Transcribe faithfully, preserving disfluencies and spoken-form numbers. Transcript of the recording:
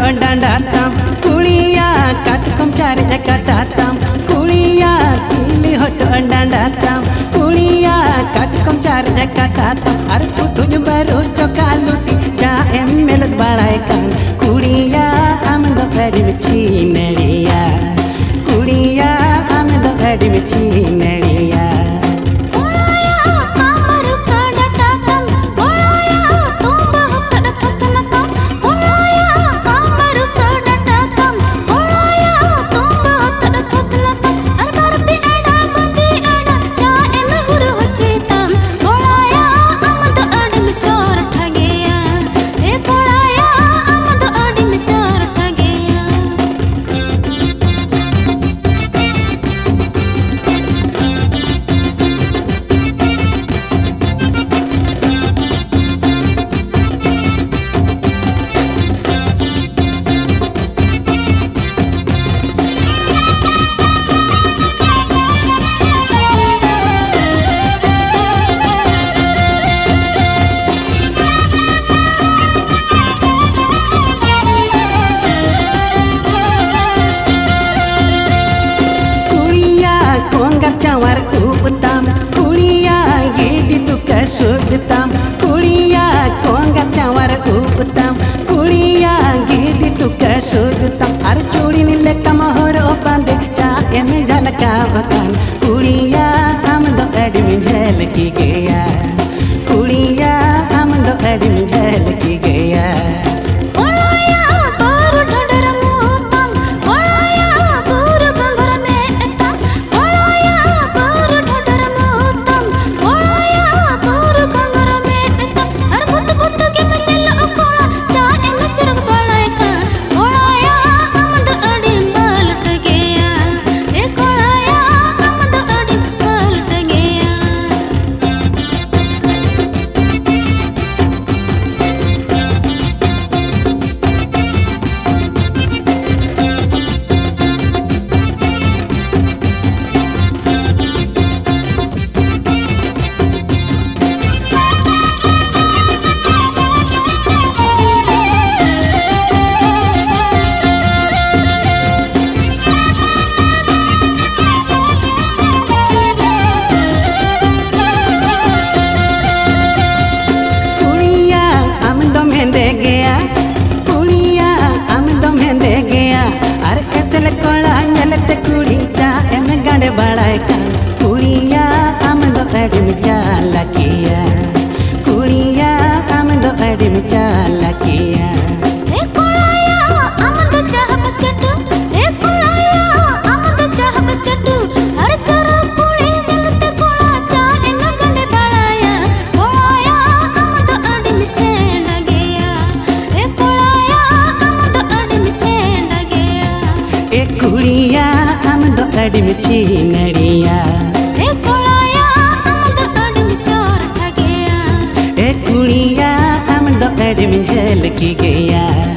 डांडातम कुड़िया काटकम चारे जकातातम कुड़िया किली हटो डांडातम कुड़िया काटकम चारे जकातातम अरे पुटुज बरो चोका लुटी जा एम मेलत बाड़ाय कान कुड़िया आम दो अड़ी मिची नड़िया कुड़िया आम दो अड़ी मिची नड़िया Cawar utam kuliya gidi tuka sugtam kuliya kongat cawar utam kuliya gidi tuka sugtam ar chudi nile kamahoro pande cha em jhalka bakan kuliya am do admi jhalki gaya kuliya am do admi jhalki gaya कुड़ी चा M गाड़े बाड़ाय कान कुड़िया आम दो अड़िम चाला किया कुड़िया आम दो अड़िम चाला किया ए कुड़ाया आम दो चाह बचटू ए कुड़ाया आम दो चाह बचटू अरे चरो कुड़ी दिलते कुड़ा चा एम गाड़े बाड़ाया कुड़ाया आम दो अड़िम छेड़ गया ए कुड़ाया आम दो अड़िम छेड़ गया ए कुड़िया अड़िम ची नड़िया ए कुड़ाया आम दो अड़िम चोर ठगया ए कुड़िया आम दो अड़िम झलकी गया।